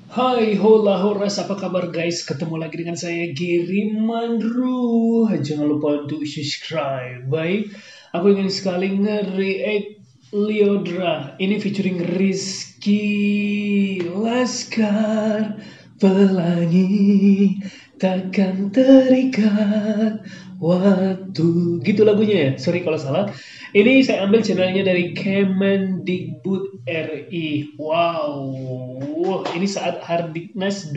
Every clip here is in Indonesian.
Hai, hola, horas, apa kabar guys? Ketemu lagi dengan saya, Giri Mandru. Jangan lupa untuk subscribe. Baik, aku ingin sekali nge-react Liodra. Ini featuring Rizky Laskar. Pelangi takkan terikat waktu. Gitu lagunya ya? Sorry kalau salah. Ini saya ambil channelnya dari Kemendikbud RI. Wow, ini saat Hardiknas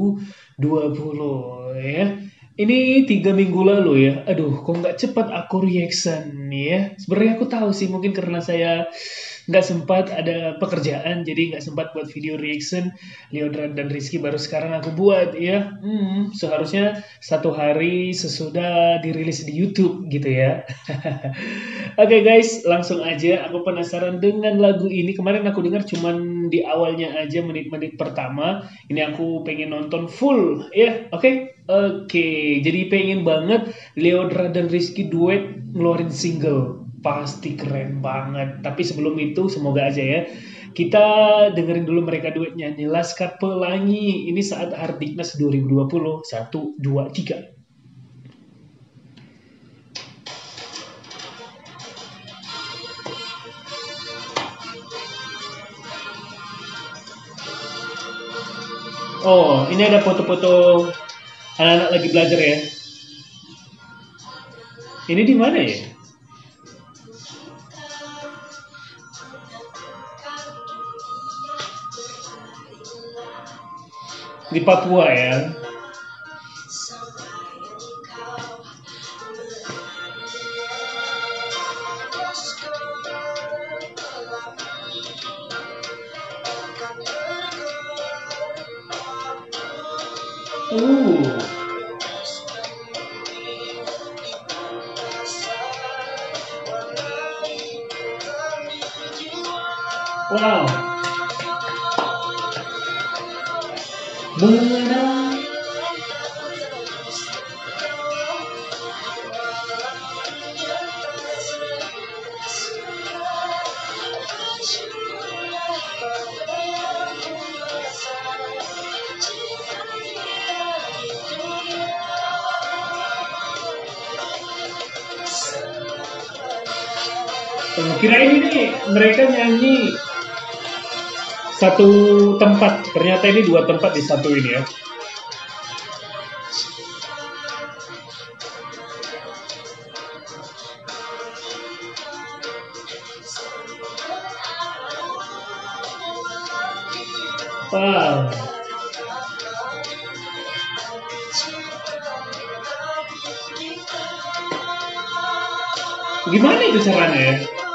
2020 ya. Ini 3 minggu lalu ya. Aduh, kok nggak cepat aku reaction ya. Sebenarnya aku tahu sih mungkin karena saya nggak sempat ada pekerjaan, jadi nggak sempat buat video reaction. Liodra dan Rizky baru sekarang aku buat ya. Seharusnya 1 hari sesudah dirilis di YouTube gitu ya. Oke guys, langsung aja. Aku penasaran dengan lagu ini. Kemarin aku dengar cuman di awalnya aja, menit-menit pertama. Ini aku pengen nonton full ya. Oke. Jadi pengen banget Leodra dan Rizky duet ngeluarin single. Pasti keren banget. Tapi sebelum itu semoga aja ya. Kita dengerin dulu mereka duet nyanyi Laskar Pelangi. Ini saat Hardiknas 2020. 1, 2, 3. Oh, ini ada foto-foto anak-anak lagi belajar ya. Ini di mana ya? Di Papua ya. Uh. Wow. Benar. Kirain ini mereka nyanyi satu tempat, ternyata ini 2 tempat di satu ini ya. Wow. Gimana itu caranya ya?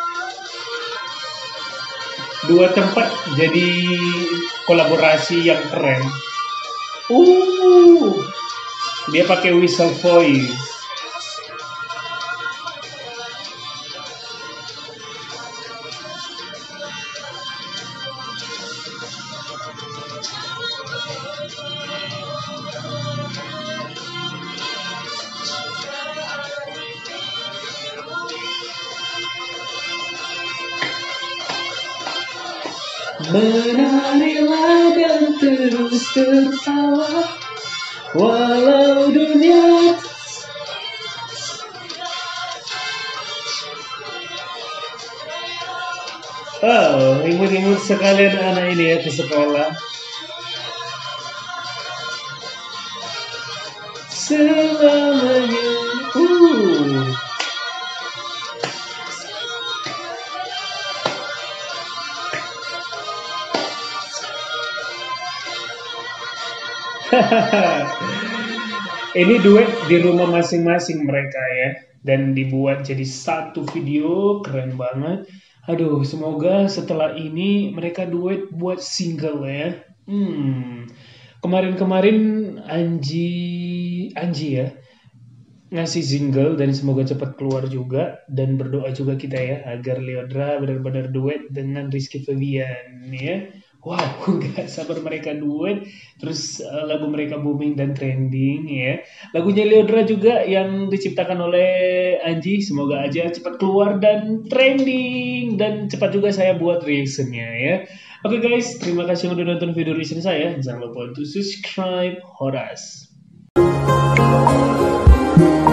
2 tempat jadi kolaborasi yang keren. Uh, dia pakai whistle voice. Menarilah dan terus tertawa walau dunia. Oh, imut-imut sekalian anak ini ya ke sekolah. Selamanya. Uh. Ini duet di rumah masing-masing mereka ya, dan dibuat jadi satu video keren banget. Aduh, semoga setelah ini mereka duet buat single ya. Kemarin-kemarin Anji Anji ya ngasih single dan semoga cepat keluar juga, dan berdoa juga kita ya agar Leodra benar-benar duet dengan Rizky Febian ya. wow, nggak sabar mereka duet. Terus lagu mereka booming dan trending ya. Lagunya Leodra juga yang diciptakan oleh Anji. Semoga aja cepat keluar dan trending. Dan cepat juga saya buat reactionnya ya. Oke guys, terima kasih yang udah nonton video reaction saya. Jangan lupa untuk subscribe Horas.